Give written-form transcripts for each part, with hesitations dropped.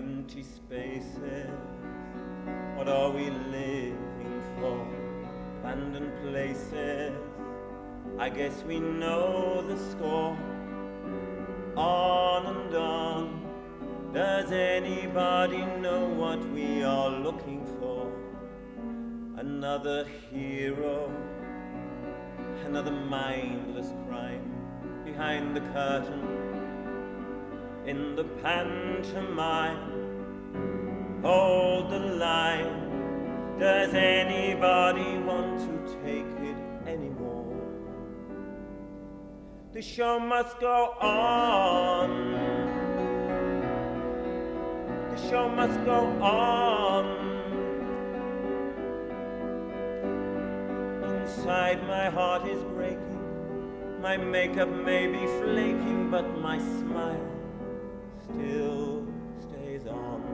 empty spaces. What are we living for? Abandoned places. I guess we know the score. On and on. Does anybody know what we are looking for? Another hero, another mindless crime behind the curtain. In the pantomime, hold the line. Does anybody want to take it anymore? The show must go on. The show must go on. Inside my heart is breaking. My makeup may be flaking, but my smile still stays on.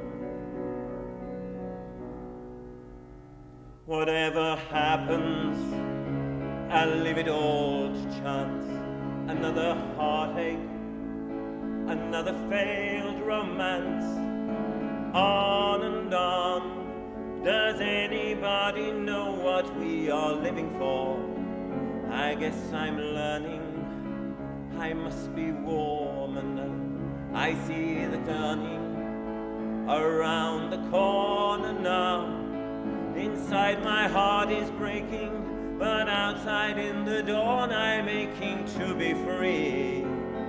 Whatever happens, I'll leave it all to chance. Another heartache, another failed romance. On and on. Does anybody know what we are living for? I guess I'm learning. I must be warm enough. I see the turning around the corner now. Inside my heart is breaking, but outside in the dawn I'm aching to be free.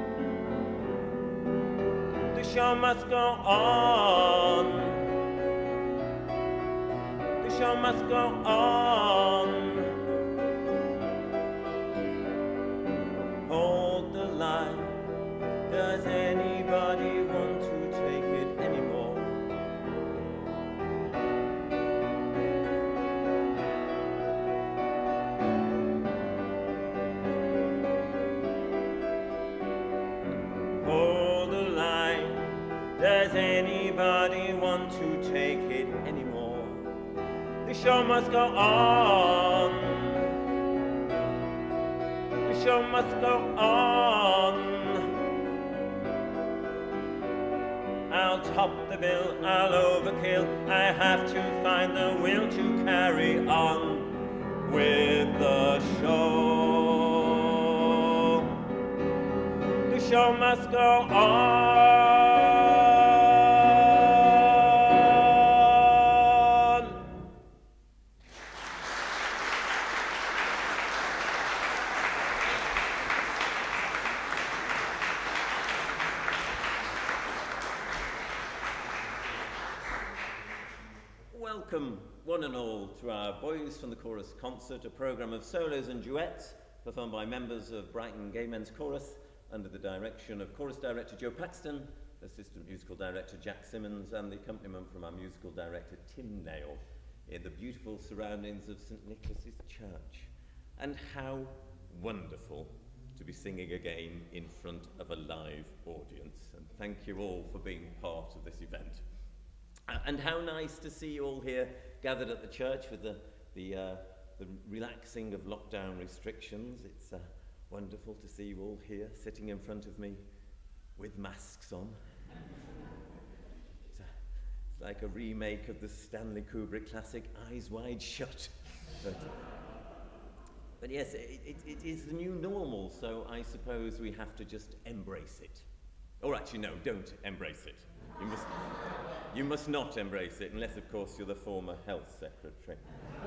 The show must go on. The show must go on. Hold the line. Does anybody want to take it anymore? Hold the line. Does anybody want to take it anymore? The show must go on. The show must go on. I'll top the bill, I'll overkill. I have to find the will to carry on with the show. The show must go on. Welcome, one and all, to our Boys from the Chorus concert, a programme of solos and duets performed by members of Brighton Gay Men's Chorus under the direction of chorus director Joe Paxton, assistant musical director Jack Simmons, and the accompaniment from our musical director Tim Nail in the beautiful surroundings of St Nicholas's Church. And how wonderful to be singing again in front of a live audience. And thank you all for being part of this event. And how nice to see you all here gathered at the church with the relaxing of lockdown restrictions. It's wonderful to see you all here sitting in front of me with masks on. It's like a remake of the Stanley Kubrick classic Eyes Wide Shut. But yes, it is the new normal, so I suppose we have to just embrace it. Or actually, no, don't embrace it. You must not embrace it, unless, of course, you're the former health secretary.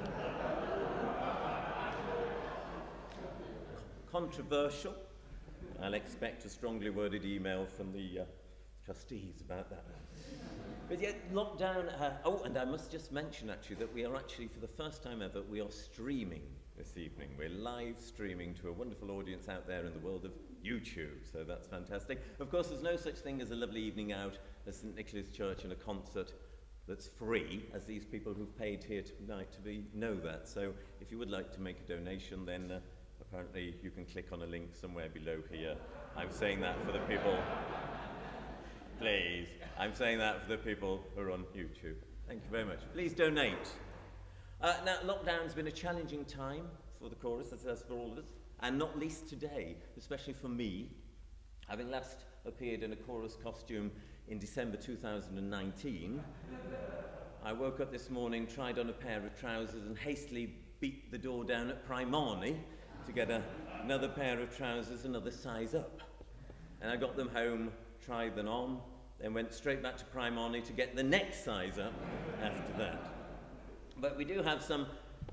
Controversial. I'll expect a strongly worded email from the trustees about that. But yet, lockdown... oh, and I must just mention, actually, that we are actually, for the first time ever, we are streaming this evening. We're live streaming to a wonderful audience out there in the world of YouTube, so that's fantastic. Of course, there's no such thing as a lovely evening out at St Nicholas Church and a concert that's free, as these people who've paid here tonight know that. So if you would like to make a donation, then apparently you can click on a link somewhere below here. I'm saying that for the people... Please, I'm saying that for the people who are on YouTube. Thank you very much. Please donate. Now, lockdown's been a challenging time for the chorus, as for all of us, and not least today, especially for me, having last appeared in a chorus costume in December 2019, I woke up this morning, tried on a pair of trousers and hastily beat the door down at Primani to get another pair of trousers another size up. And I got them home, tried them on, then went straight back to Primani to get the next size up after that. But we do have some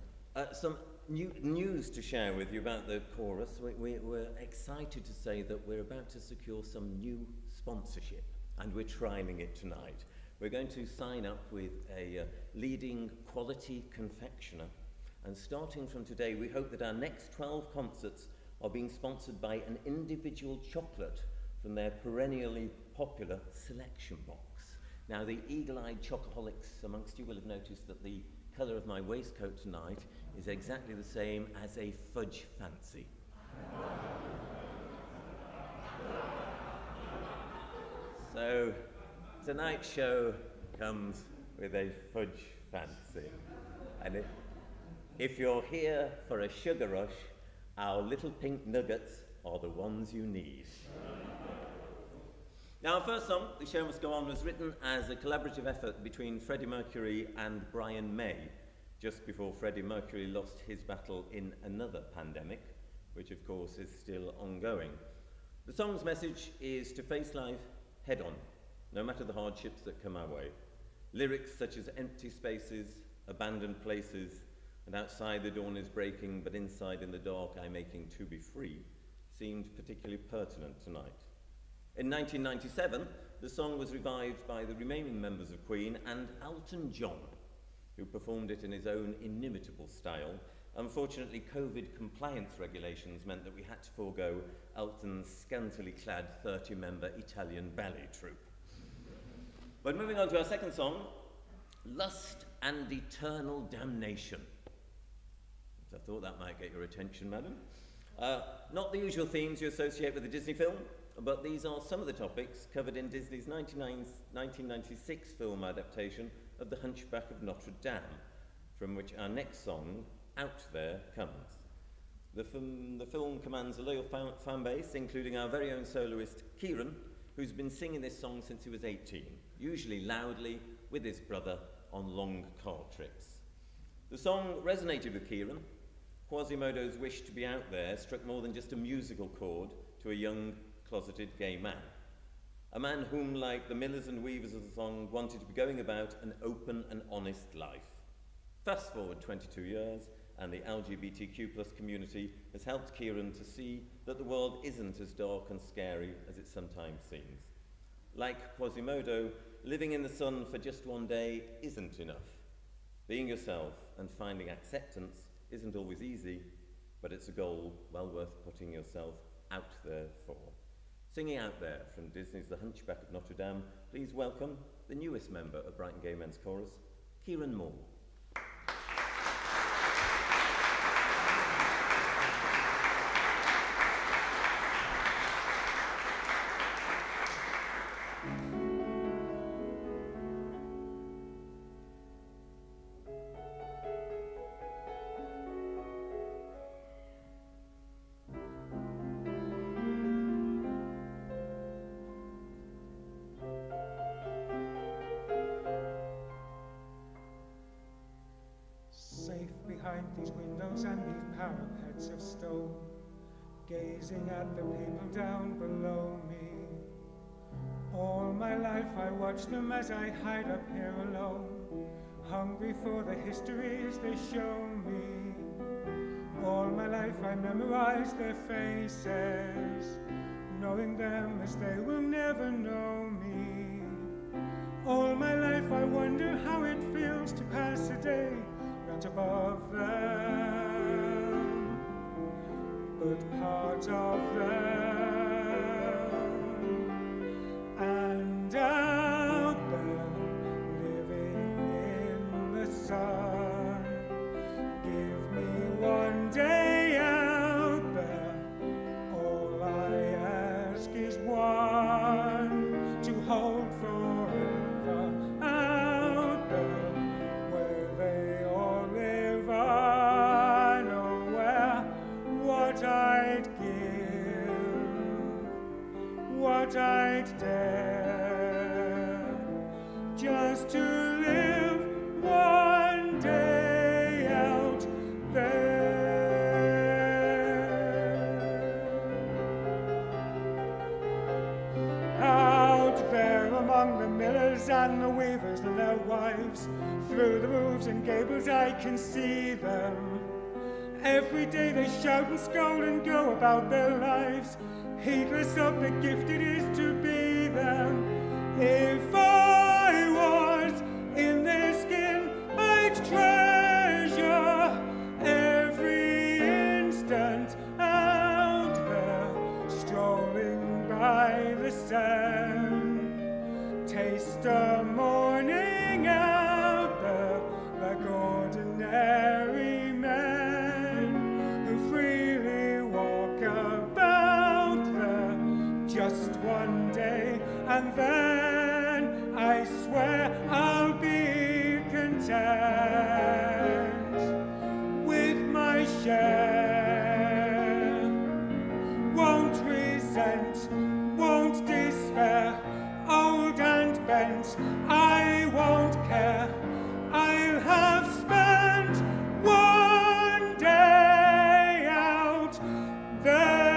news to share with you about the chorus. We're excited to say that we're about to secure some new sponsorship, and we're trialing it tonight. We're going to sign up with a leading quality confectioner, and starting from today, we hope that our next 12 concerts are being sponsored by an individual chocolate from their perennially popular selection box. Now, the eagle-eyed chocoholics amongst you will have noticed that the colour of my waistcoat tonight is exactly the same as a fudge fancy. So, tonight's show comes with a fudge fancy. And if you're here for a sugar rush, our little pink nuggets are the ones you need. Now, our first song, The Show Must Go On, was written as a collaborative effort between Freddie Mercury and Brian May, just before Freddie Mercury lost his battle in another pandemic, which of course is still ongoing. The song's message is to face life head on, no matter the hardships that come our way. Lyrics such as empty spaces, abandoned places, and outside the dawn is breaking, but inside in the dark I'm aching to be free, seemed particularly pertinent tonight. In 1997, the song was revived by the remaining members of Queen and Elton John, who performed it in his own inimitable style. Unfortunately, COVID compliance regulations meant that we had to forego Elton's scantily clad 30-member Italian ballet troupe. But moving on to our second song, Lust and Eternal Damnation. I thought that might get your attention, madam. Not the usual themes you associate with a Disney film, but these are some of the topics covered in Disney's 1996 film adaptation of The Hunchback of Notre Dame, from which our next song, Out There, comes. The film commands a loyal fan base, including our very own soloist, Kieran, who's been singing this song since he was 18, usually loudly with his brother on long car trips. The song resonated with Kieran. Quasimodo's wish to be out there struck more than just a musical chord to a young, closeted gay man. A man whom, like the millers and weavers of the song, wanted to be going about an open and honest life. Fast forward 22 years, and the LGBTQ+ community has helped Kieran to see that the world isn't as dark and scary as it sometimes seems. Like Quasimodo, living in the sun for just one day isn't enough. Being yourself and finding acceptance isn't always easy, but it's a goal well worth putting yourself out there for. Singing Out There from Disney's The Hunchback of Notre Dame, please welcome the newest member of Brighton Gay Men's Chorus, Kieran Moore. Behind these windows and these parapets of stone, gazing at the people down below me. All my life I watch them as I hide up here alone, hungry for the histories they show me. All my life I memorize their faces, knowing them as they will never know me. All my life I wonder how it feels to pass a day not above them, but part of them. And out there, living in the sun, give me one day out there. All I ask is one, to hold forever out there, where they all live. I know where, what I'd give, what I'd dare. was to live one day out there. Out there among the millers and the weavers and their wives, through the roofs and gables I can see them. Every day they shout and scold and go about their lives, heedless of the gift it is to be them. If I was in their skin, I'd treasure every instant out there, strolling by the sand. Taste the morning out there like ordinary men who freely walk about there just one day, and then I swear I'll be content with my share. Won't resent, won't despair, old and bent, I won't care. I'll have spent one day out there.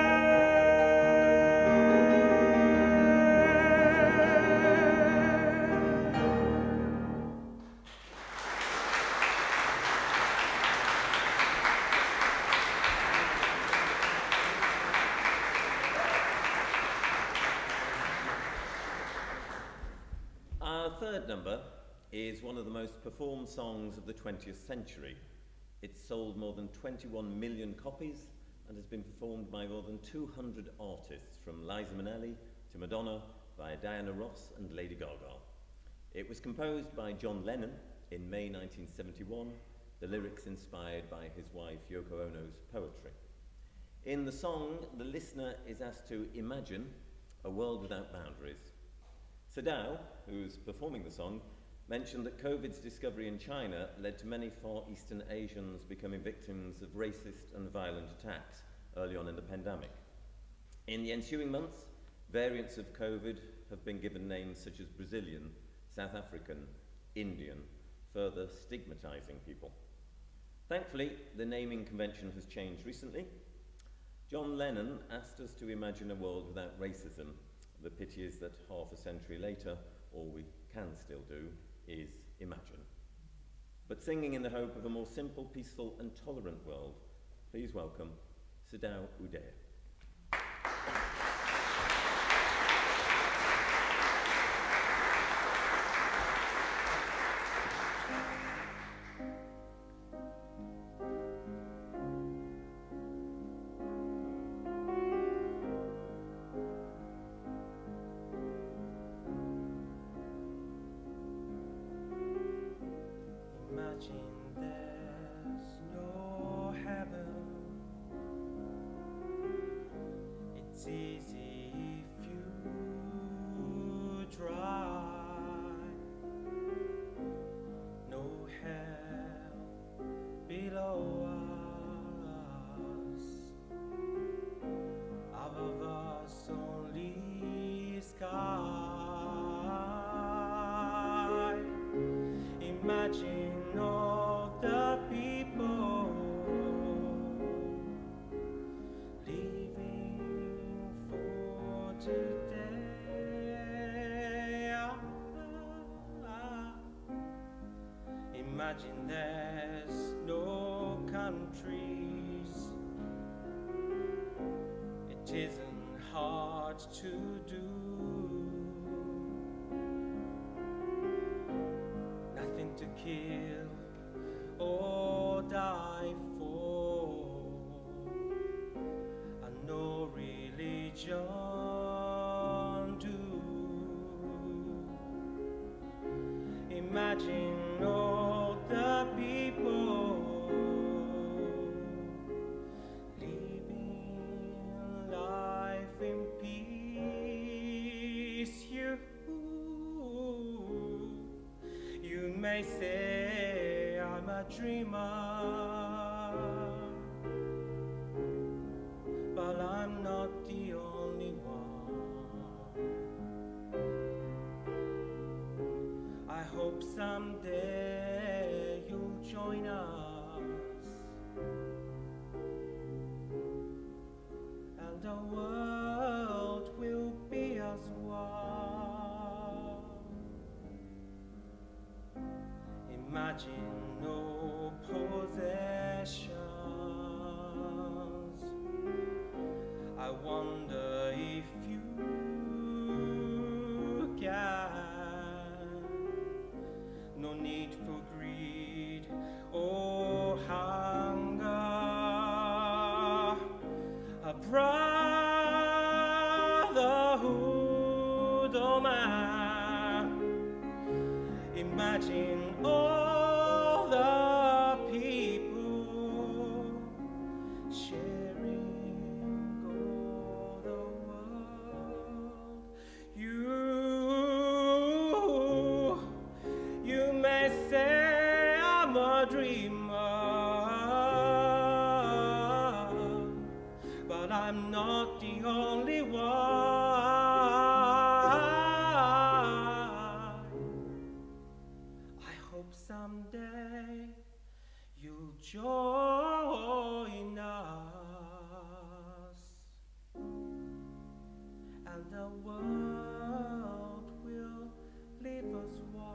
Our third number is one of the most performed songs of the 20th century. It's sold more than 21 million copies and has been performed by more than 200 artists, from Liza Minnelli to Madonna, via Diana Ross and Lady Gaga. It was composed by John Lennon in May 1971, the lyrics inspired by his wife Yoko Ono's poetry. In the song, the listener is asked to imagine a world without boundaries. Sadao, who's performing the song, mentioned that COVID's discovery in China led to many Far Eastern Asians becoming victims of racist and violent attacks early on in the pandemic. In the ensuing months, variants of COVID have been given names such as Brazilian, South African, Indian, further stigmatizing people. Thankfully, the naming convention has changed recently. John Lennon asked us to imagine a world without racism. The pity is that half a century later, all we can still do is imagine. But singing in the hope of a more simple, peaceful and tolerant world, please welcome Sadao Udea. Imagine all the people living for today. Imagine there's no countries. It isn't hard to do. To kill or die for, and no religion do. Imagine all the people living life in peace. You may say I'm a dreamer, but I'm not the only one. I hope hope someday you'll join us, and the world will be as one. Imagine no possessions. I wonder if you can. No need for greed or hunger. A brotherhood, oh man. Imagine all the people sharing all the world. You may say I'm a dreamer, but I'm not the only one. I hope someday you'll join us, and the world will leave us one.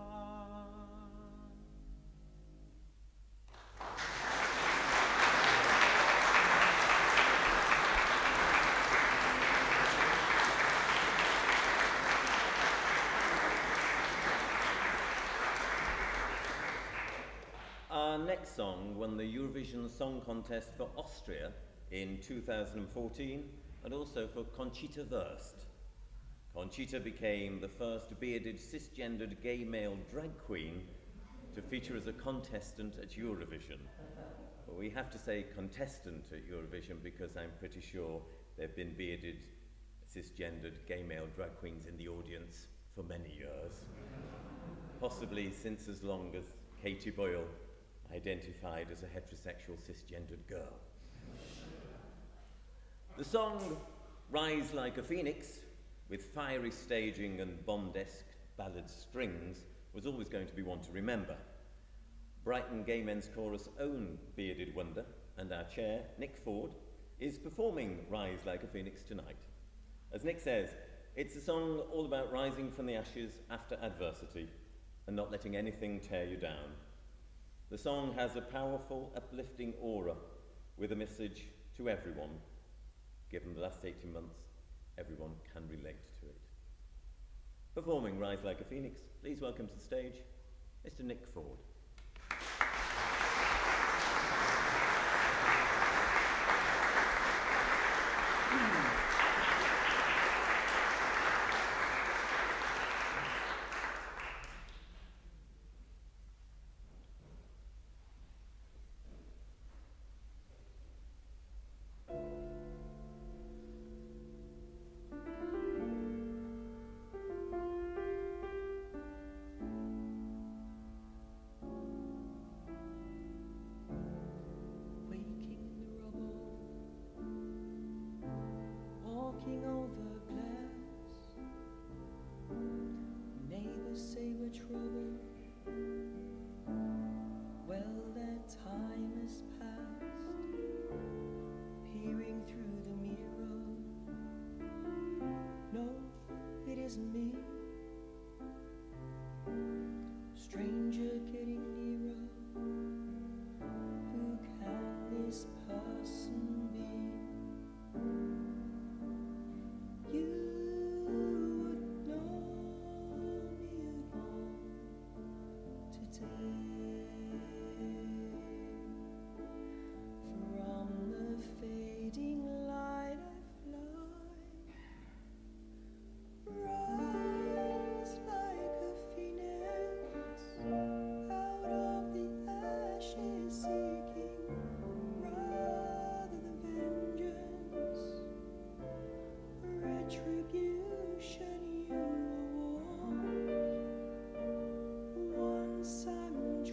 Our next song won the Eurovision Song Contest for Austria in 2014 and also for Conchita Wurst. Conchita became the first bearded cisgendered gay male drag queen to feature as a contestant at Eurovision. But we have to say contestant at Eurovision because I'm pretty sure there have been bearded cisgendered gay male drag queens in the audience for many years, possibly since as long as Katie Boyle identified as a heterosexual cisgendered girl. The song Rise Like a Phoenix, with fiery staging and Bond-esque ballad strings, was always going to be one to remember. Brighton Gay Men's Chorus' own bearded wonder and our chair, Nick Ford, is performing Rise Like a Phoenix tonight. As Nick says, it's a song all about rising from the ashes after adversity and not letting anything tear you down. The song has a powerful, uplifting aura with a message to everyone. Given the last 18 months, everyone can relate to it. Performing Rise Like a Phoenix, please welcome to the stage, Mr. Nick Ford. Once I'm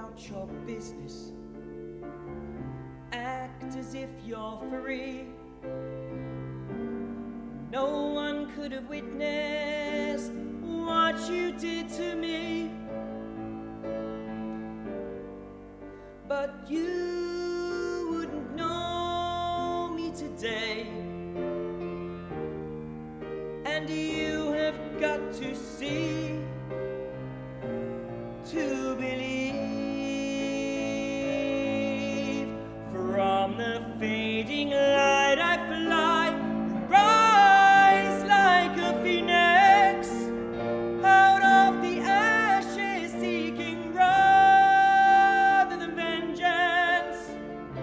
about your business. Act as if you're free. No one could have witnessed what you did to me, but you wouldn't know me today, and you have got to see to believe. From the fading light I fly, rise like a phoenix out of the ashes, seeking rather than vengeance,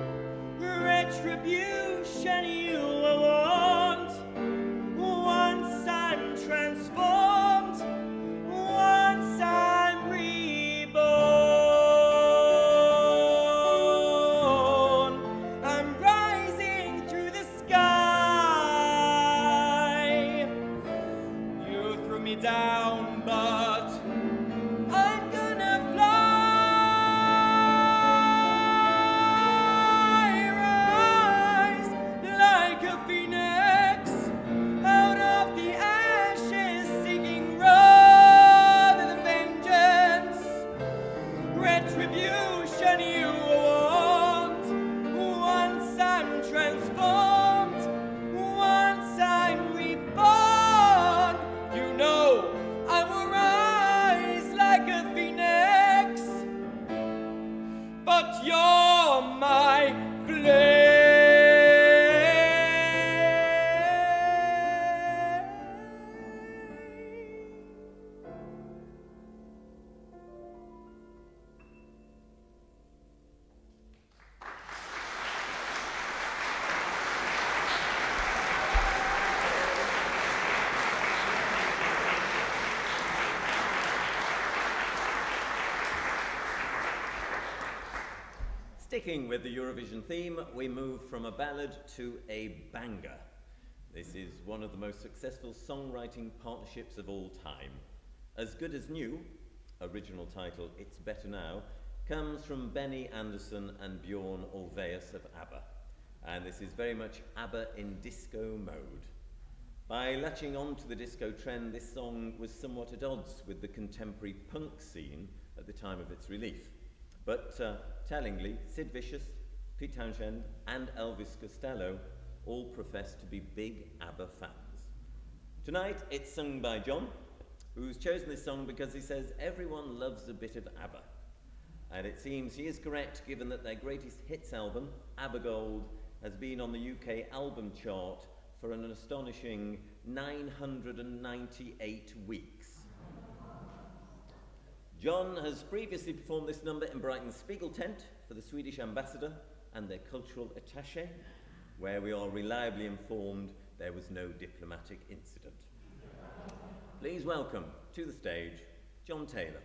retribution you want. Once I'm transformed, once I'm reborn, I'm rising through the sky. You threw me down, but I'm gonna fly, rise like a phoenix out of the ashes, seeking rather than vengeance, retribution you want. Once I'm transformed, once I'm reborn, you know I will rise like a phoenix, but you're my flame. Sticking with the Eurovision theme, we move from a ballad to a banger. This is one of the most successful songwriting partnerships of all time. As Good as New, original title It's Better Now, comes from Benny Andersson and Bjorn Ulvaeus of ABBA. And this is very much ABBA in disco mode. By latching on to the disco trend, this song was somewhat at odds with the contemporary punk scene at the time of its release. But tellingly, Sid Vicious, Pete Townshend and Elvis Costello all profess to be big ABBA fans. Tonight it's sung by John, who's chosen this song because he says everyone loves a bit of ABBA. And it seems he is correct, given that their greatest hits album, ABBA Gold, has been on the UK album chart for an astonishing 998 weeks. John has previously performed this number in Brighton's Spiegel tent for the Swedish ambassador and their cultural attaché, where we are reliably informed there was no diplomatic incident. Please welcome to the stage, Jon Taylor.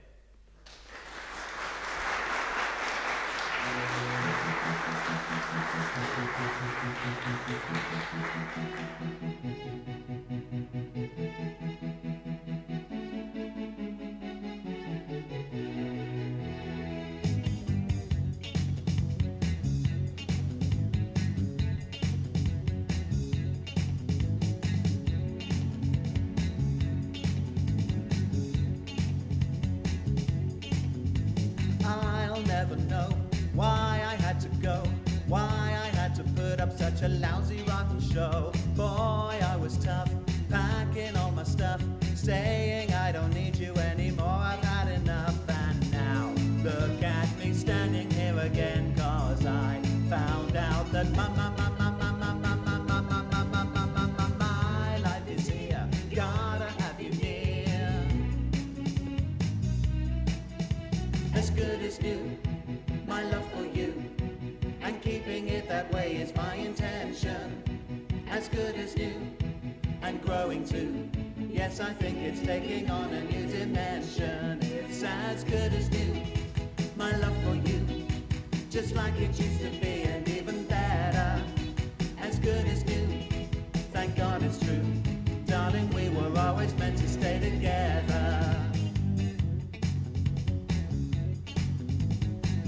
Such a lousy, rotten show. Boy, I was tough, packing all my stuff, saying I don't need you anymore, I've had enough. And now, look at me standing here again, cause I found out that my life is here, gotta have you near. As good as new, my love for you, and keeping it that way is my intention. As good as new, and growing too. Yes, I think it's taking on a new dimension. It's as good as new, my love for you, just like it used to be and even better. As good as new, thank God it's true. Darling, we were always meant to stay together.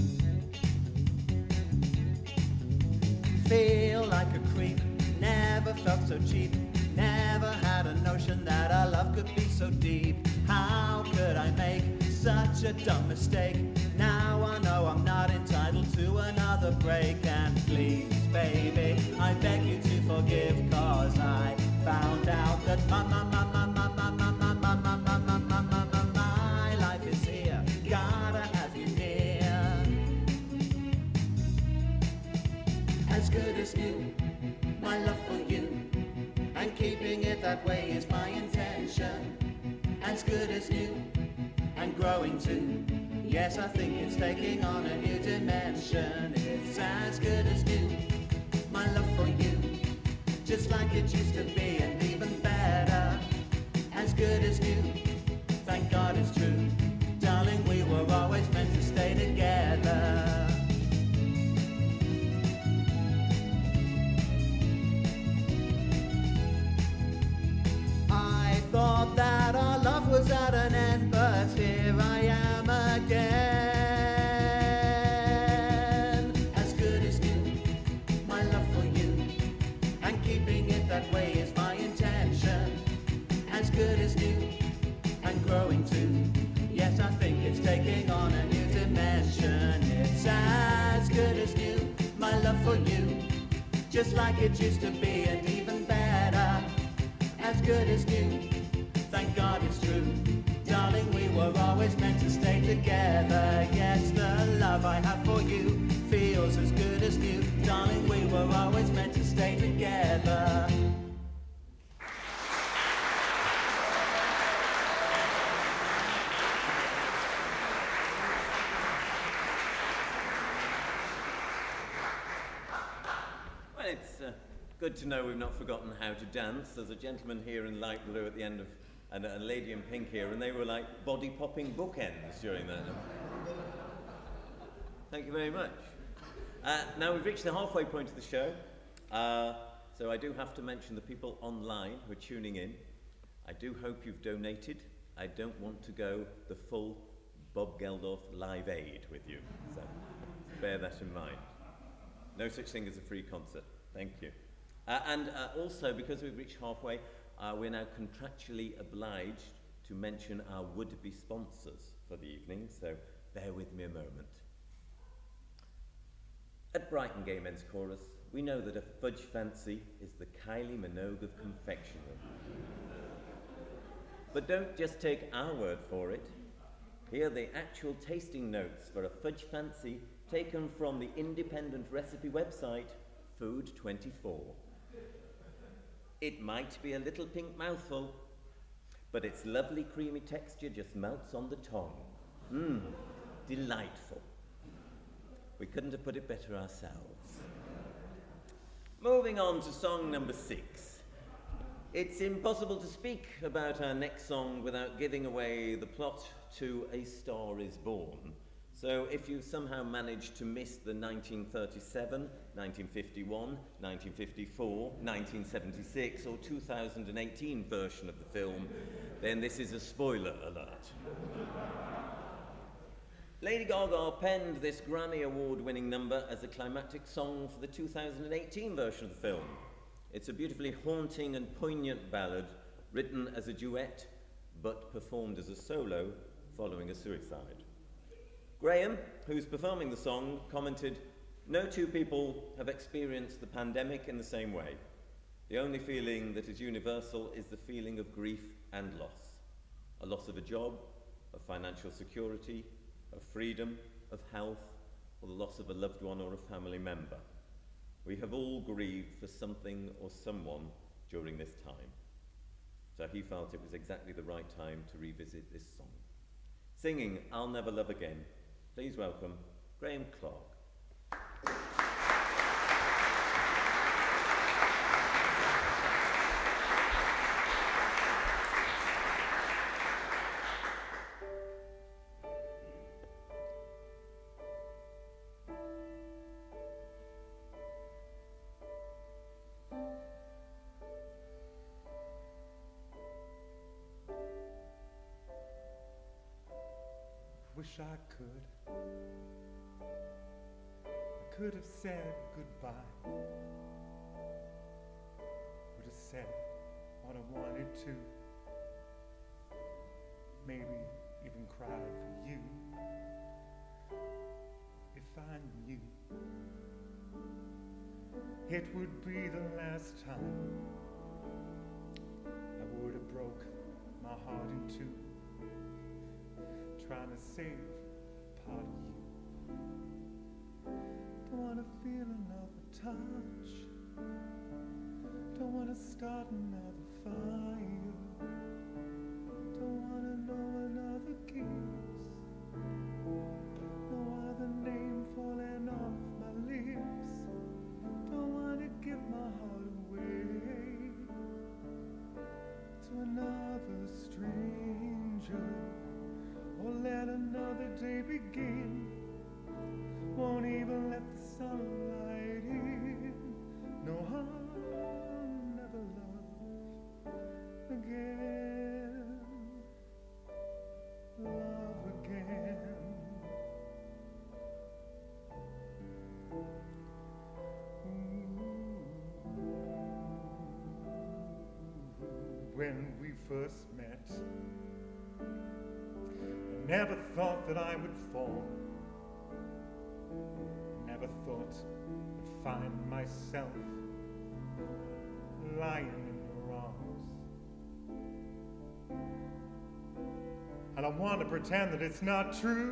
felt so cheap. Never had a notion that our love could be so deep. How could I make such a dumb mistake? Now I know I'm not entitled to another break. And please, baby, I beg you to forgive, 'cause I found out that my life is here. Gotta have you near. As good as new, my love for you, and keeping it that way is my intention. As good as new, and growing too. Yes, I think it's taking on a new dimension. It's as good as new, my love for you, just like it used to be and even better. As good as new, thank God it's true. Darling, we were always meant to stay together. I thought that our love was at an end, but here I am again. As good as new, my love for you, and keeping it that way is my intention. As good as new, and growing too. Yes, I think it's taking on a new dimension. It's as good as new, my love for you, just like it used to be and even better. As good as new, thank God it's true. Darling, we were always meant to stay together. Yes, the love I have for you feels as good as new. Darling, we were always meant to stay together. Well, it's good to know we've not forgotten how to dance. There's a gentleman here in light blue at the end of, and a lady in pink here, and they were like body-popping bookends during that. Thank you very much. Now we've reached the halfway point of the show, so I do have to mention the people online who are tuning in. I do hope you've donated. I don't want to go the full Bob Geldof Live Aid with you, so bear that in mind. No such thing as a free concert. Thank you. And also, because we've reached halfway, we're now contractually obliged to mention our would-be sponsors for the evening, so bear with me a moment. At Brighton Gay Men's Chorus, we know that a fudge fancy is the Kylie Minogue of confectionery. But don't just take our word for it. Here are the actual tasting notes for a fudge fancy taken from the independent recipe website, Food24. It might be a little pink mouthful, but its lovely creamy texture just melts on the tongue. Mmm, delightful. We couldn't have put it better ourselves. Moving on to song number 6. It's impossible to speak about our next song without giving away the plot to A Star Is Born. So if you've somehow managed to miss the 1937, 1951, 1954, 1976 or 2018 version of the film, then this is a spoiler alert. Lady Gaga penned this Grammy Award-winning number as a climactic song for the 2018 version of the film. It's a beautifully haunting and poignant ballad written as a duet, but performed as a solo following a suicide. Graeme, who's performing the song, commented, "No two people have experienced the pandemic in the same way. The only feeling that is universal is the feeling of grief and loss. A loss of a job, of financial security, of freedom, of health, or the loss of a loved one or a family member. We have all grieved for something or someone during this time." So he felt it was exactly the right time to revisit this song. Singing I'll Never Love Again, please welcome Graeme Clark. Wish I could have said goodbye. too. Maybe even cried for you. If I knew it would be the last time, I would have broke my heart in two, trying to save part of you. Don't want to feel another touch, don't want to start another fire, don't want to know another kiss, no other name falling off my lips, don't want to give my heart away to another stranger, or let another day begin. Won't even let the sunlight in. No, I'll never love again. Love again. When we first met, I never thought that I would fall. Never thought I'd find myself lying in your arms. I don't want to pretend that it's not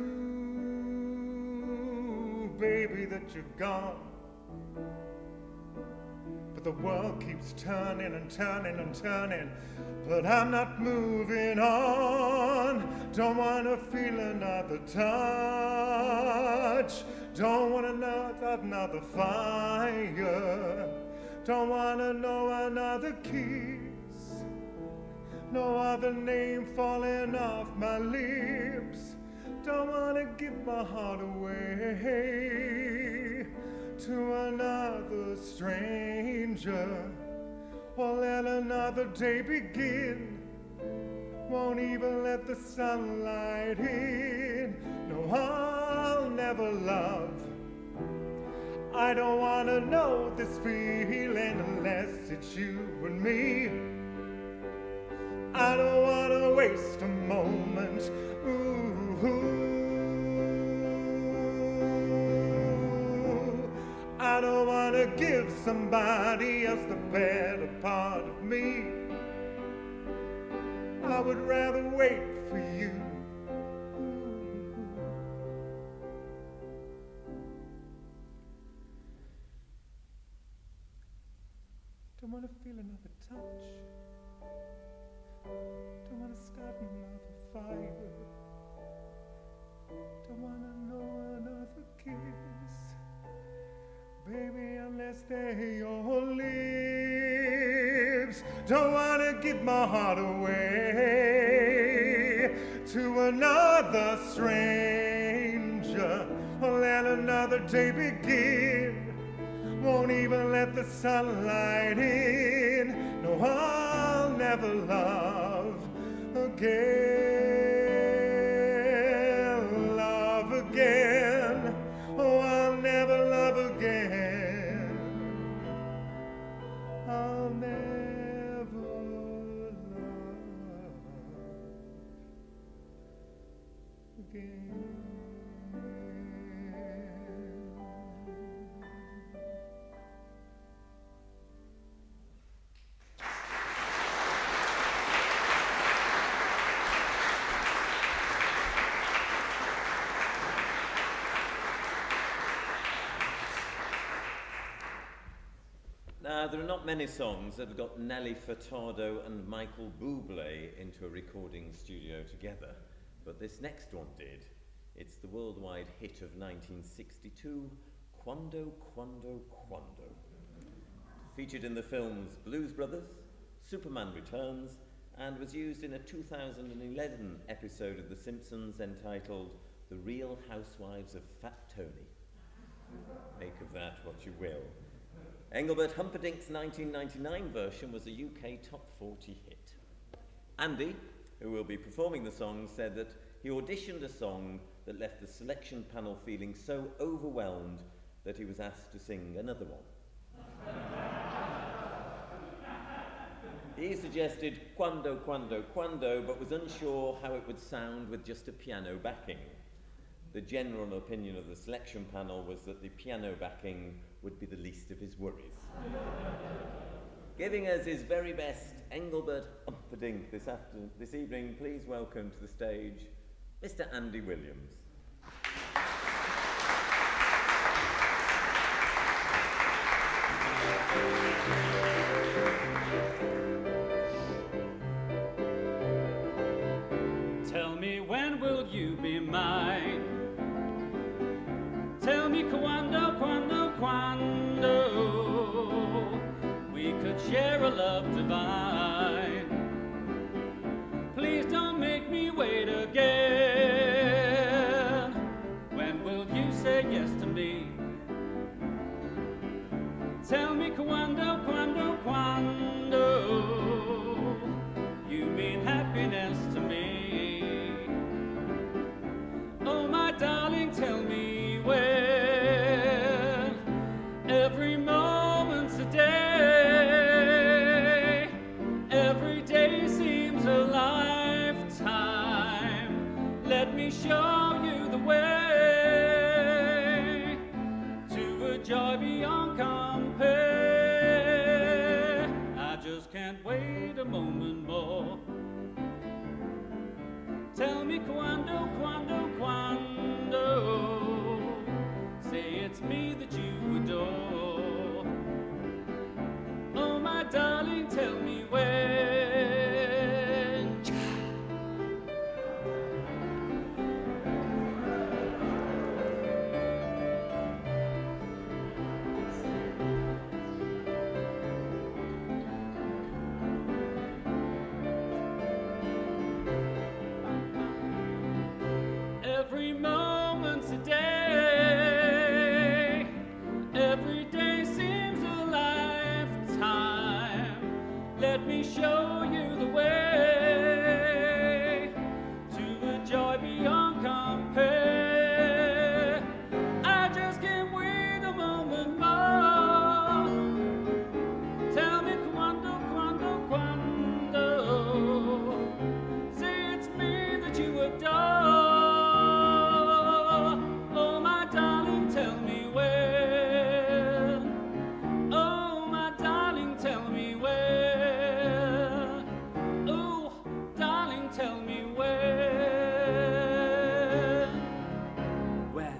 true, baby, that you're gone. But the world keeps turning and turning and turning, but I'm not moving on. Don't want to feel another touch, don't want to know another fire, don't want to know another kiss, no other name falling off my lips, don't want to give my heart away to another stranger, or let another day begin. Won't even let the sunlight in. No, I'll never love. I don't want to know this feeling unless it's you and me. I don't want to waste a moment. Ooh. I don't want to give somebody else the better part of me. I would rather wait for you. Don't want to feel another touch, don't want to start another fire, don't want to know another kiss, baby, unless they're your lips. Don't want to give my heart away to another stranger, or let another day begin. Won't even let the sunlight in. No, I'll never love again. Love again. Oh, I'll never love again. I'll never love again. Now, there are not many songs that have got Nelly Furtado and Michael Bublé into a recording studio together, but this next one did. It's the worldwide hit of 1962, Quando, Quando, Quando. Featured in the films Blues Brothers, Superman Returns, and was used in a 2011 episode of The Simpsons entitled The Real Housewives of Fat Tony. Make of that what you will. Engelbert Humperdinck's 1999 version was a UK top 40 hit. Andy, who will be performing the song, said that he auditioned a song that left the selection panel feeling so overwhelmed that he was asked to sing another one. He suggested Quando, Quando, Quando, but was unsure how it would sound with just a piano backing. The general opinion of the selection panel was that the piano backing would be the least of his worries. Giving us his very best Engelbert Humperdinck this evening, please welcome to the stage Mr. Andy Williams. Tell me, when will you be mine? Tell me, quando, quando, quando we could share a love divine. Please don't make me wait again. When will you say yes to me? Tell me, quando, quando, quando you mean happiness to me. Oh, my darling, tell me when. Every moment's a day. Every day seems a lifetime. Let me show you the way to a joy beyond compare. I just can't wait a moment more. Tell me, quando, quando, quando say it's me that you adore. Oh, my darling, tell me when. Every moment's a day. Every day seems a lifetime. Let me show you the way to a joy beyond compare. I just can't wait a moment more. Tell me, quando, quando, quando say it's me that you adore. Oh, my darling, tell me when. Oh, my darling, tell me when. Oh, darling, tell me when. When?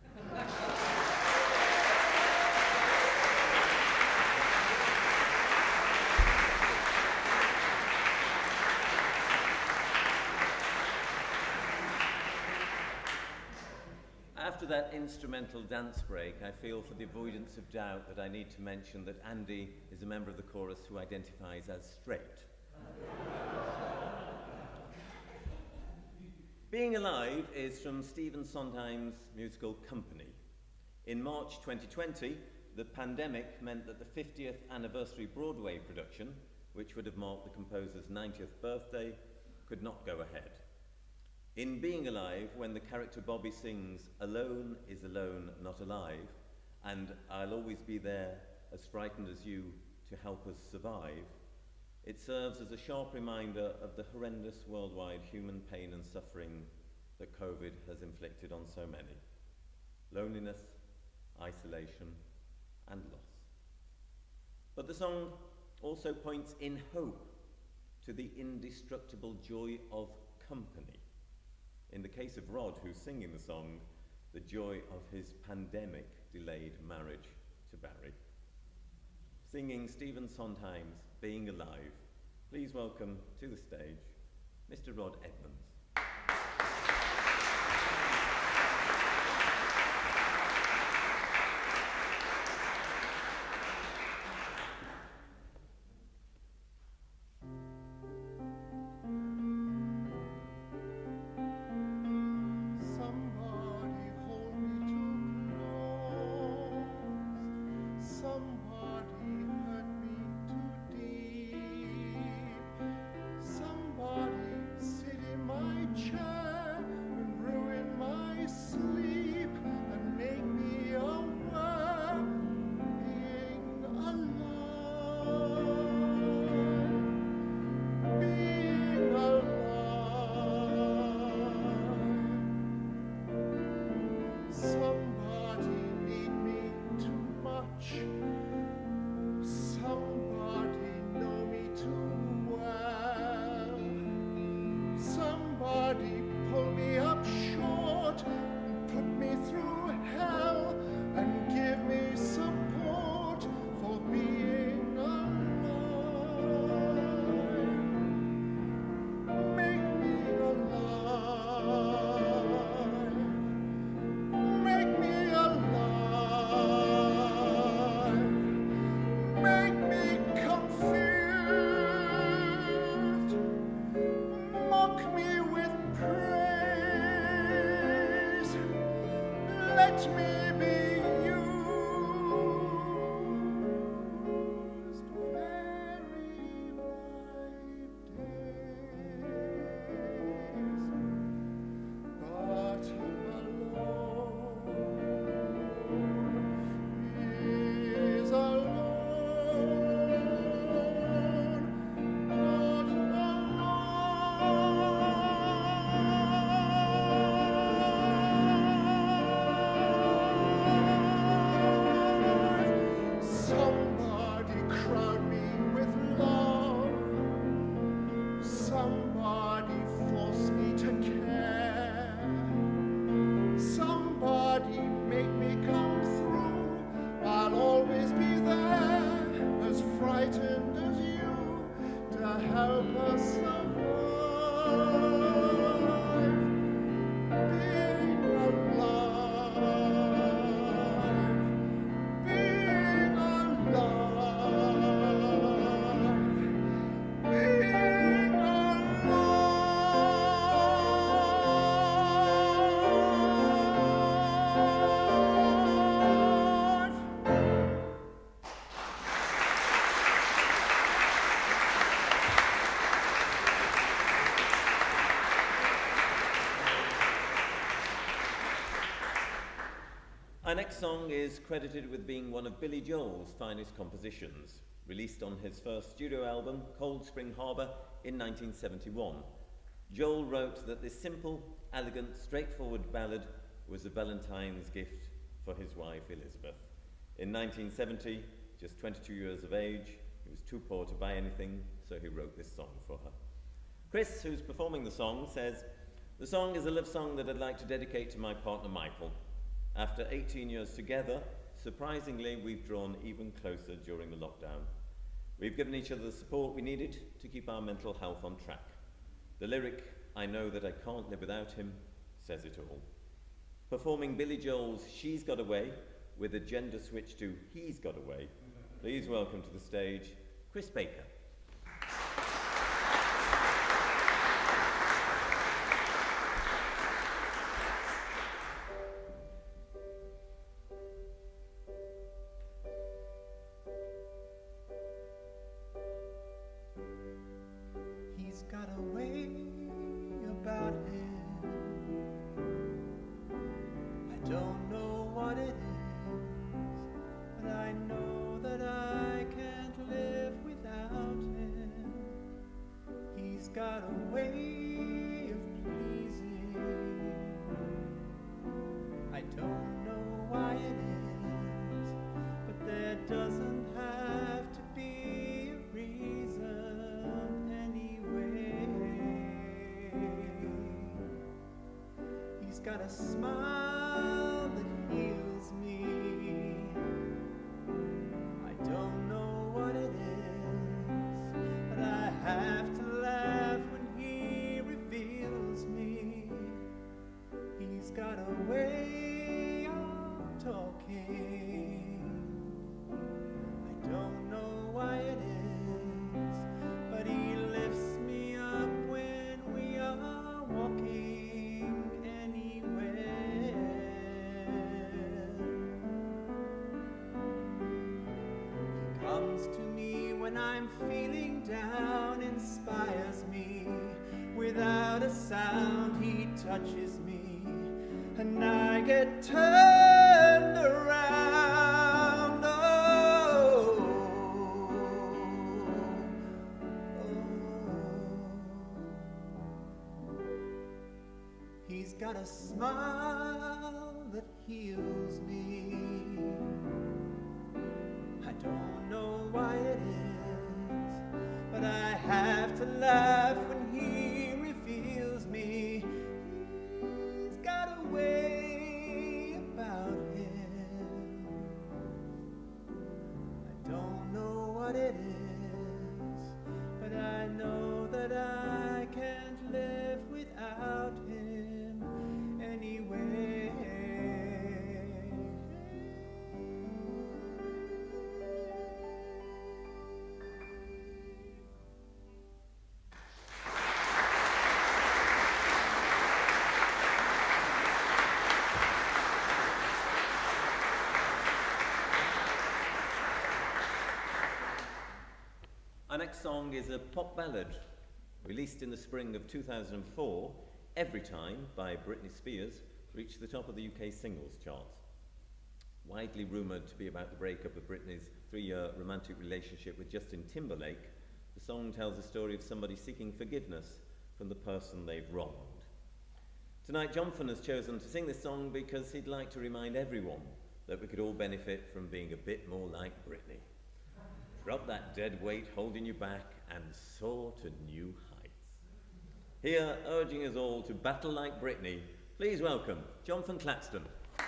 After that instrumental dance break, I feel for the avoidance of doubt that I need to mention that Andy is a member of the chorus who identifies as straight. Being Alive is from Stephen Sondheim's musical Company. In March 2020, the pandemic meant that the 50th anniversary Broadway production, which would have marked the composer's 90th birthday, could not go ahead. In Being Alive, when the character Bobby sings, "Alone is alone, not alive," and "I'll always be there, as frightened as you, to help us survive," it serves as a sharp reminder of the horrendous worldwide human pain and suffering that COVID has inflicted on so many. Loneliness, isolation, and loss. But the song also points in hope to the indestructible joy of company. In the case of Rod, who's singing the song, the joy of his pandemic-delayed marriage to Barry. Singing Stephen Sondheim's Being Alive, please welcome to the stage Mr. Rod Edmunds. Somebody sit in my let me be used, vary my days, but I'm alone, is alone. Somebody crown me with love. Somebody force me to care. Somebody make me come through. I'll always be there, as frightened as you, to help us survive. Being alive. Being alive. Being alive. Our next song is credited with being one of Billy Joel's finest compositions, released on his first studio album, Cold Spring Harbor, in 1971. Joel wrote that this simple, elegant, straightforward ballad was a Valentine's gift for his wife, Elizabeth. In 1970, just 22 years of age, he was too poor to buy anything, so he wrote this song for her. Chris, who's performing the song, says, "The song is a love song that I'd like to dedicate to my partner, Michael. After 18 years together, surprisingly, we've drawn even closer during the lockdown. We've given each other the support we needed to keep our mental health on track. The lyric, 'I know that I can't live without him,' says it all." Performing Billy Joel's "She's Got Away" with a gender switch to "He's Got Away," please welcome to the stage, Chris Baker. He's got a way about him. I don't know what it is, but I know that I can't live without him. He's got a way of pleasing. I don't know why it is, but there doesn't have to be a reason anyway. He's got a smile that heals me. I don't know what it is, but I have to laugh when he reveals me. He's got a way of talking. I don't know why it is, but he lifts me up when we are walking anywhere. He comes to me when I'm feeling down, inspires me. Without a sound, he touches me, and I get turned around. Oh, he's got a smile that heals me. I don't know why it is, but I have to laugh when he reveals me. He's got a way about him. I don't know what it is, but I know that I can't live without him anyway. Our next song is a pop ballad. Released in the spring of 2004, Everytime by Britney Spears reached the top of the UK singles chart. Widely rumoured to be about the breakup of Britney's 3-year romantic relationship with Justin Timberlake, the song tells the story of somebody seeking forgiveness from the person they've wronged. Tonight, Jonfen has chosen to sing this song because he'd like to remind everyone that we could all benefit from being a bit more like Britney. Drop that dead weight holding you back and soar to new heights. Here, urging us all to battle like Britney, please welcome Jonfen Claxton.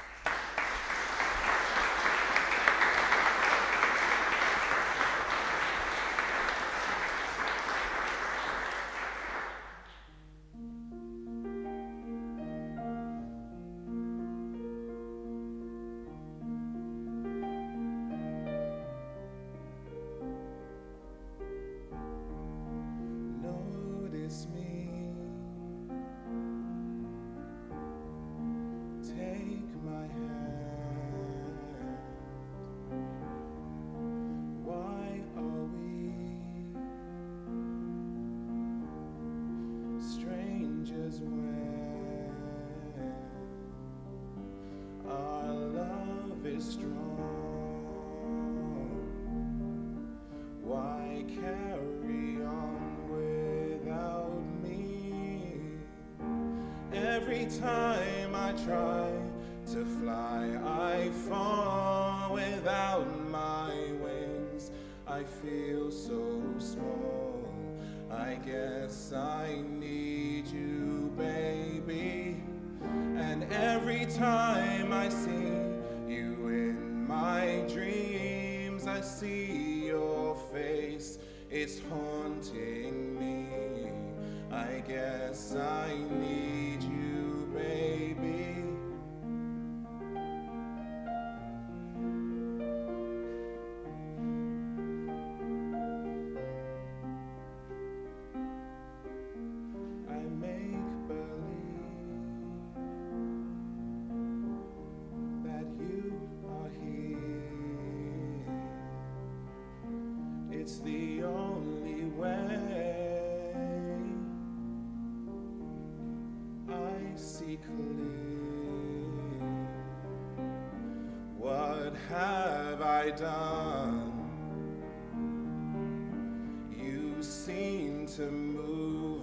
Every time I try to fly, I fall without my wings. I feel so small. I guess I need you, baby. And every time I see you in my dreams, I see your face. It's haunting me. I guess I need you, baby. I make believe that you are here. It's the only way. I see clear. What have I done? You seem to move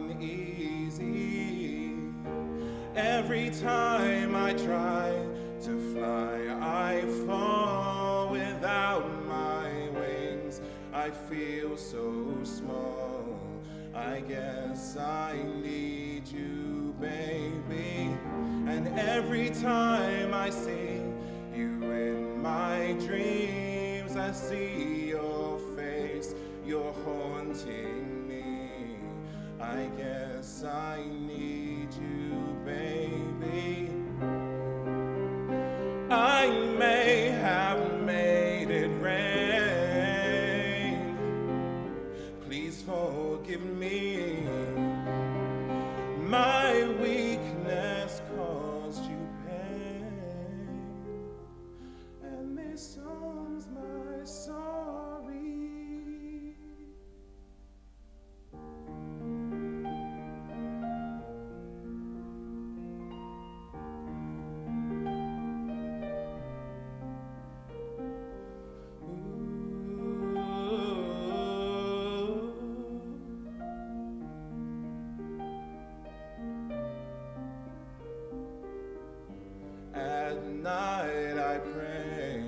uneasy. Every time I try to fly, I fall without my wings. I feel so small. I guess I need you, baby. And every time I see you in my dreams, I see your face. You're haunting me. I guess I need you, baby. I may have made it rain. Please forgive me. My weakness caused you pain, and this song's my sorry. At night I pray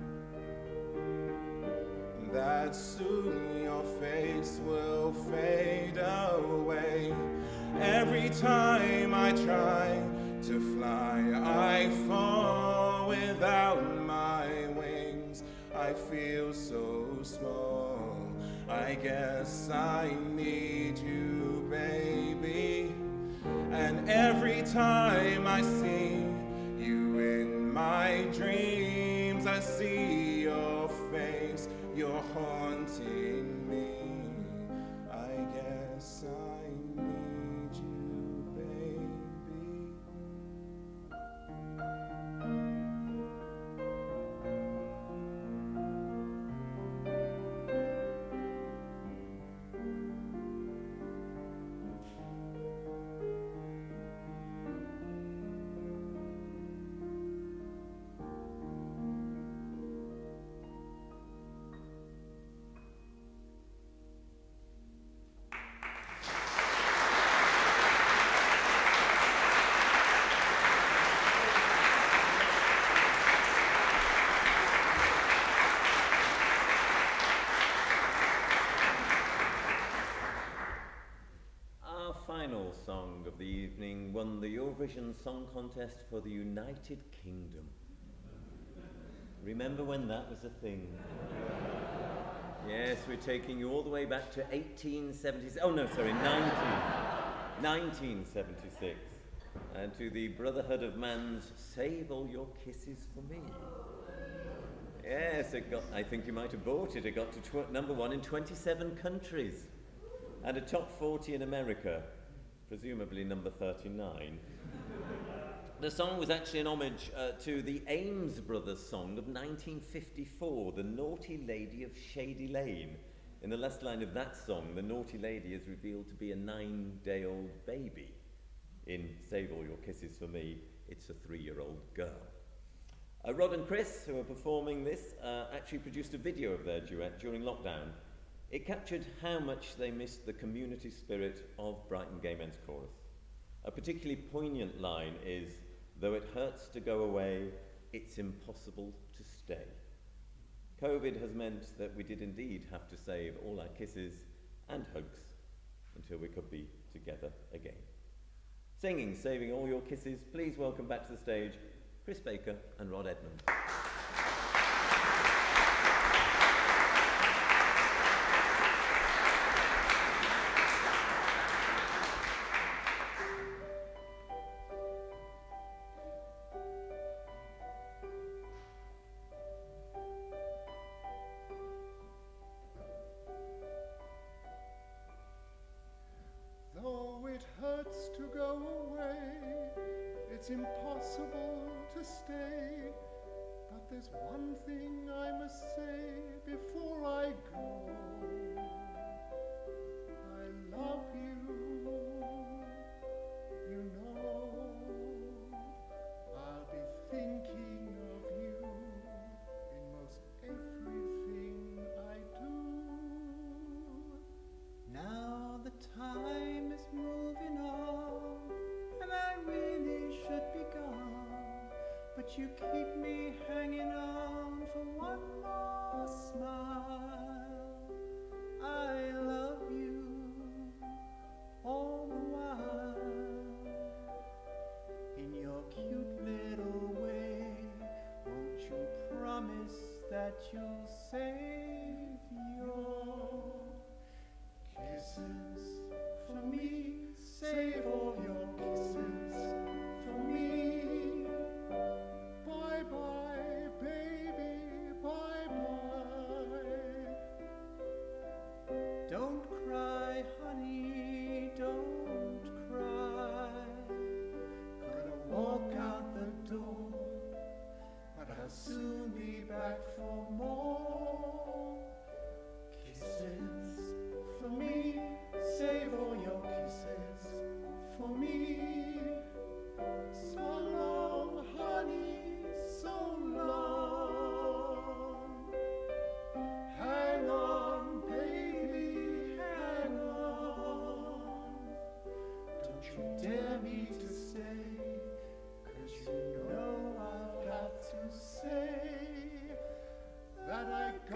that soon your face will fade away. Every time I try to fly, I fall without my wings. I feel so small. I guess I need you, baby. And every time I see you in my dreams, I see your face. You're haunting me. I guess I need you, baby. song of the evening won the Eurovision Song Contest for the United Kingdom. Remember when that was a thing? Yes, we're taking you all the way back to 1976, and to the Brotherhood of Man's Save All Your Kisses for Me. Yes, I think you might have bought it. It got to number 1 in 27 countries, and a top 40 in America, presumably number 39. The song was actually an homage to the Ames Brothers song of 1954, The Naughty Lady of Shady Lane. In the last line of that song, the naughty lady is revealed to be a 9-day-old baby. In Save All Your Kisses for Me, it's a 3-year-old girl. Rod and Chris, who are performing this, actually produced a video of their duet during lockdown. It captured how much they missed the community spirit of Brighton Gay Men's Chorus. A particularly poignant line is, "Though it hurts to go away, it's impossible to stay." COVID has meant that we did indeed have to save all our kisses and hugs until we could be together again. Singing Saving All Your Kisses, please welcome back to the stage Chris Baker and Rod Edmunds. Though it hurts to go away, it's impossible to stay. But there's one thing I must say before I go. I love you, you know. I'll be thinking of you in most everything I do. Now the time is moving on, and I really should be gone, but you keep me hanging on for one more smile. I love you all the while. In your cute little way, won't you promise that you'll save your kisses for me? Save all your kisses for me. Bye bye, baby, bye bye. Don't cry, honey, don't cry. Gotta walk out the door, but I'll soon be back for more kisses for me. Save all your kisses for me. So long, honey, so long. Hang on, baby, hang on. Don't you dare me to stay, 'cause you know I've got to say that I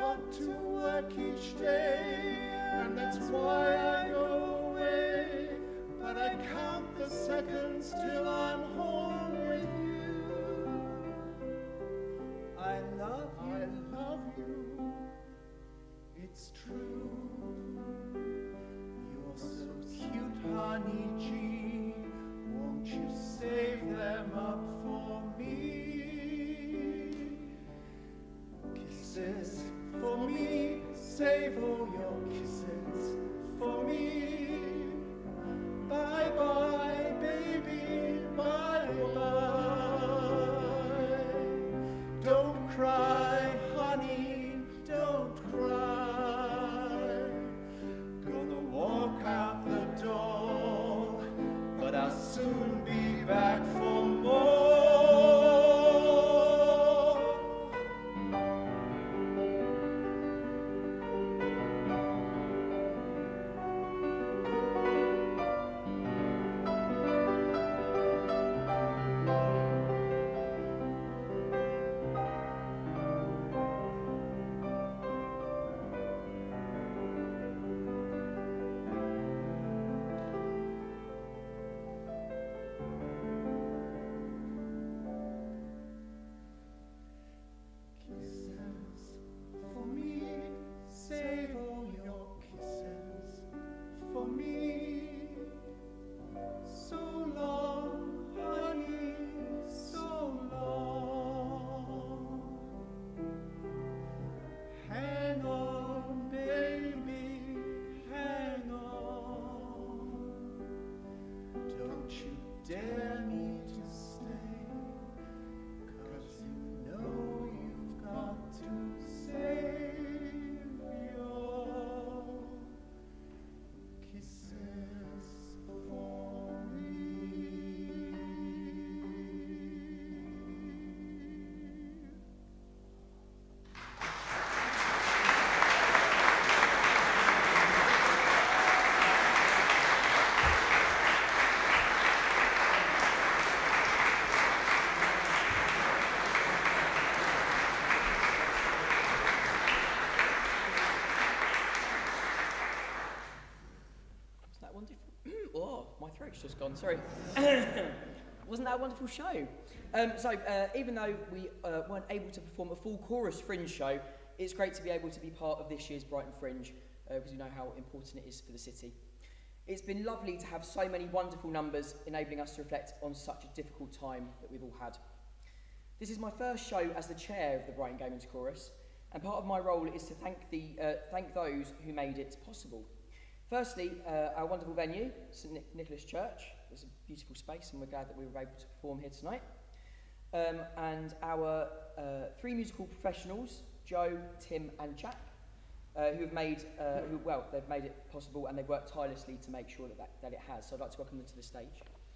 throat's just gone, sorry. Wasn't that a wonderful show? Even though we weren't able to perform a full chorus Fringe show, it's great to be able to be part of this year's Brighton Fringe, because we know how important it is for the city. It's been lovely to have so many wonderful numbers enabling us to reflect on such a difficult time that we've all had. This is my first show as the chair of the Brighton Gaymen's Chorus, and part of my role is to thank those who made it possible. Firstly, our wonderful venue, St Nicholas Church. It's a beautiful space, and we're glad that we were able to perform here tonight. And our 3 musical professionals, Joe, Tim and Jack, they've made it possible, and they've worked tirelessly to make sure that it has. So I'd like to welcome them to the stage.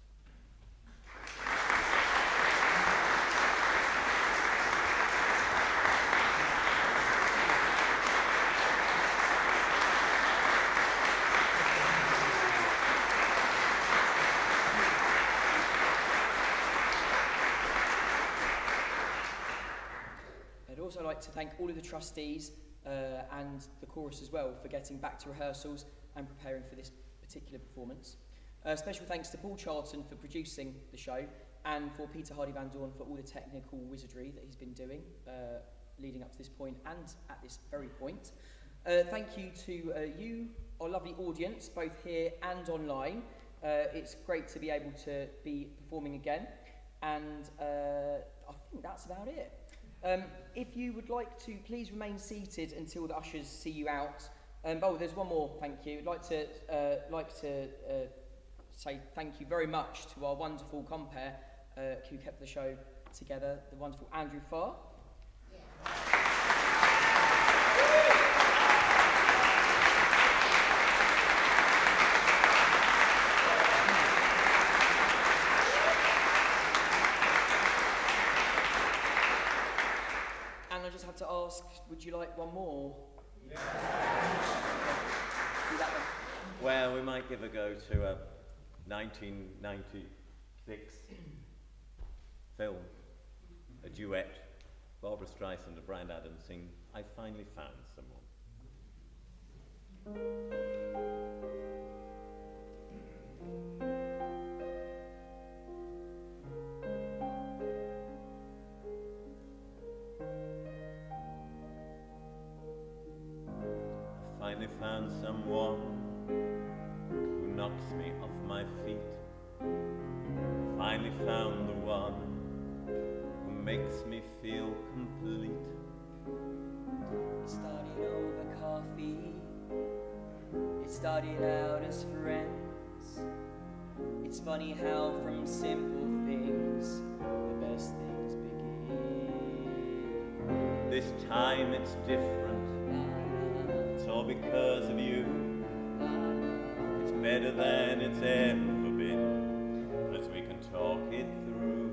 I'd also like to thank all of the trustees and the chorus as well for getting back to rehearsals and preparing for this particular performance. Special thanks to Paul Charlton for producing the show, and for Peter Hardy-Van Dorn for all the technical wizardry that he's been doing leading up to this point and at this very point. Thank you to you, our lovely audience, both here and online. It's great to be able to be performing again, and I think that's about it. If you would like to, please remain seated until the ushers see you out. There's one more thank you. I'd like to say thank you very much to our wonderful compere who kept the show together, the wonderful Andrew Farr. Yeah. And I just have to ask, would you like one more? Yeah. Well, we might give a go to a 1996 film, a duet, Barbara Streisand and Bryan Adams sing I Finally Found Someone. I finally found someone who knocks me off my feet. Finally found the one who makes me feel complete. It started over coffee. It started out as friends. It's funny how from simple things the best things begin. This time it's different. It's all because of you. It's better than it's ever been, as we can talk it through.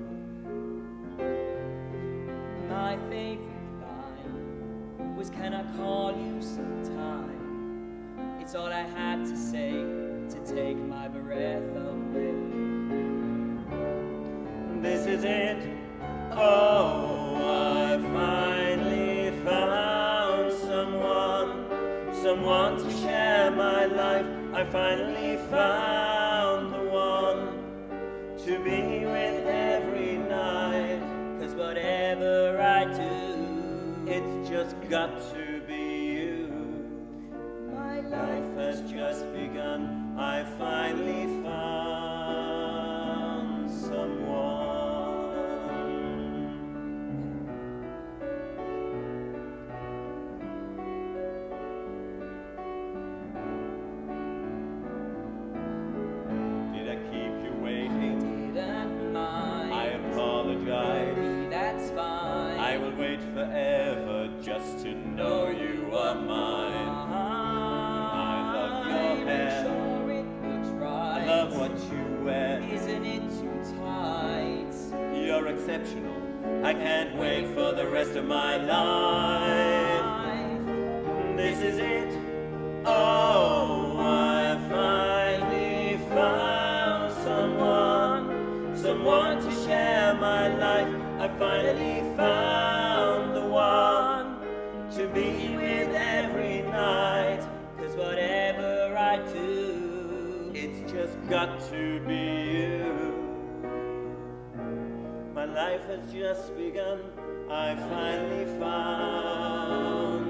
My favorite line was, can I call you sometime? It's all I had to say to take my breath away. This is it. Oh, I finally found someone to share my life. I finally found the one to be with every night. 'Cause whatever I do, it's just got to be you. my Life has just begun. I finally found someone. Did I keep you waiting? didn't mind. I apologize. That's fine. I will wait forever just to know you are mine. I love your hair. Sure it looks right. I love what you wear. Isn't it too tight? You're exceptional. I can't wait for the rest of my life. This is it. Oh, I finally found someone to share my life. I finally found the one to be with every night. 'Cause whatever I do, It's just got to be you. My life has just begun. I finally found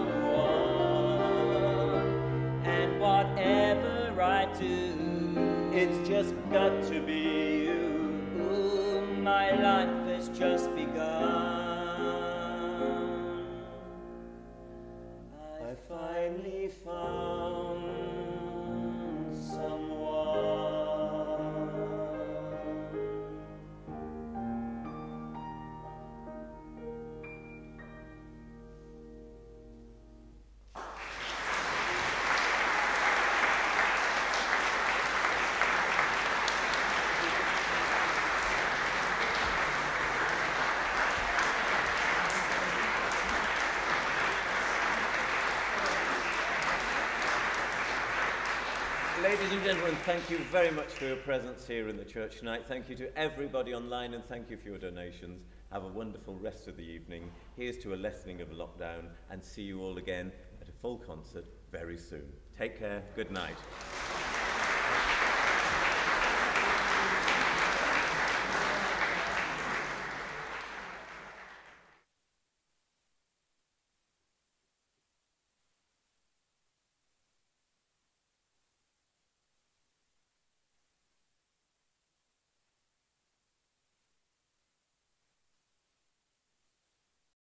someone. And whatever I do, it's just got to be you. Ooh, my life has just begun. I finally found someone. Ladies and gentlemen, thank you very much for your presence here in the church tonight. Thank you to everybody online and thank you for your donations. Have a wonderful rest of the evening. Here's to a lessening of lockdown and see you all again at a full concert very soon. Take care. Good night.